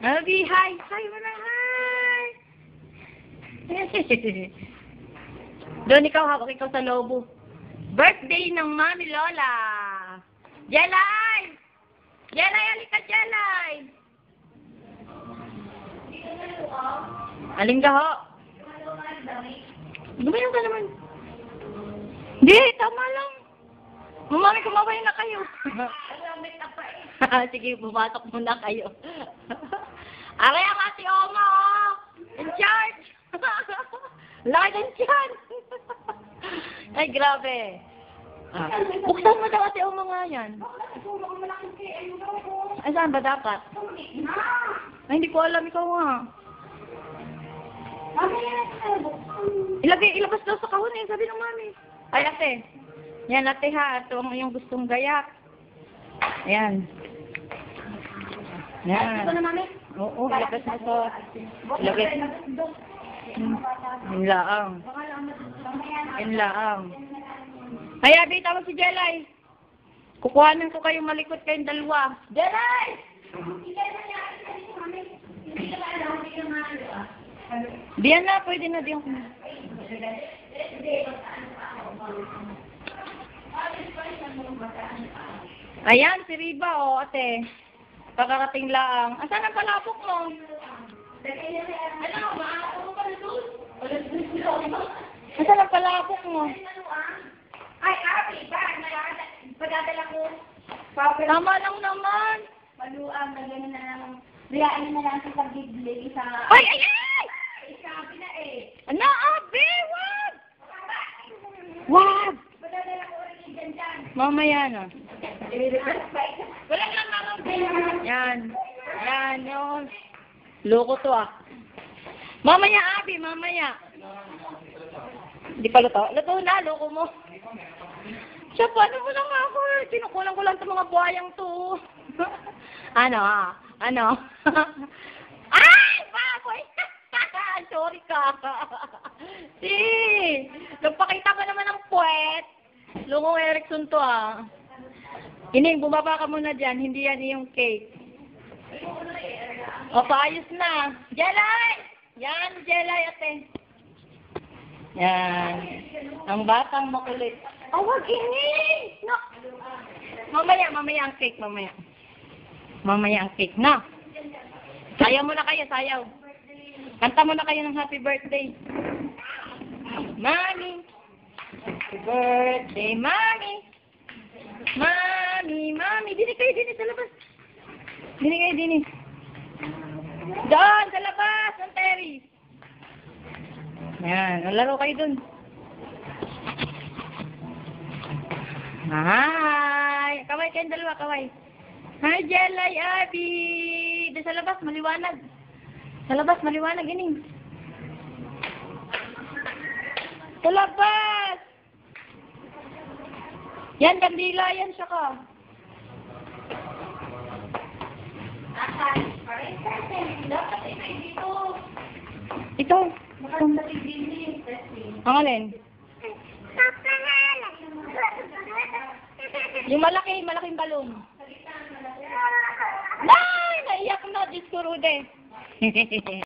Abi, hi! Hi mo na, hi! Doon ikaw, hawak ikaw sa lobo. Birthday ng Mami Lola! Jelay! Jelay, halika, Jelay! Aling gaho? Gumayon ka naman. Hindi, tama lang. Mami, kumabay na kayo. Sige, bumatok muna kayo. Aray ang ate Oma, oh! In charge! Laki ng tiyan! Ay, grabe. Buksan mo daw ate Oma nga yan. Ay, saan ba dapat? Ay, hindi ko alam. Ikaw nga. Ilabas daw sa kahon eh, sabi ng mami. Ay, ate. Yan, ate ha. Ito ang yung gustong gayak. Ayan. Yan. Ito na, mami? Oo, ilabas na ito. Ilabas. Inlaang. Inlaang. Ay, abi, tawag si Jelay. Kukuhanan ko kayong malikot kayong dalawa. Jelay! Diyan na, pwede na diyan. Ayan, si Riba, oh, ate. Kakarating lang. Asan ang palapok mo? Asan ang palapok mo? Ay, Abi, ba? Pagdadala ko. Tama lang naman. Paluang, lagyan na lang. Riyain na lang sa pag-ibig sa... Ay, ay, ay! Sabi na eh. Ano, abi? Wag! Wag! Pagdadala ko rin yung dyan. Mamaya na. Wala lang naman. Yan. Yan, yun. Loko to ah. Mamaya, abi, mamaya. Di pa luto? Luto na, loko mo. Siya, paano mo lang ako eh? Kinukulang ko lang sa mga buhayang to. Ano ah? Ano? Ay! Baboy! Sorry ka. Si! Nagpakita ko naman ng puwet. Lungong Erickson to ah. Ining, bumaba ka muna dyan. Hindi yan yung cake. O, paayos na. Jelay! Yan, Jelay ate. Yan. Ang batang makulit. Oh, wag ini! No! Mamaya ang cake, mamaya. Mamaya ang cake, no? Sayaw muna kayo, sayaw. Kanta muna kayo ng happy birthday. Mami! Happy birthday, Mami! Mami, Mami! Dini kayo, dini sa labas. Dini kayo, dini. Doon, sa labas, ng terrace. Yan, nalaro kayo dun. Hi! Kaway kayong dalawa, kaway. Hi, Jelay, Abi! Doon sa labas, maliwanag. Sa labas, maliwanag, ining. Sa labas! Yan, kandila, yan siya ka. Ito. Ang alin? Yung malaking balon. Nay! Naiyak na, Diyos ko, Rude.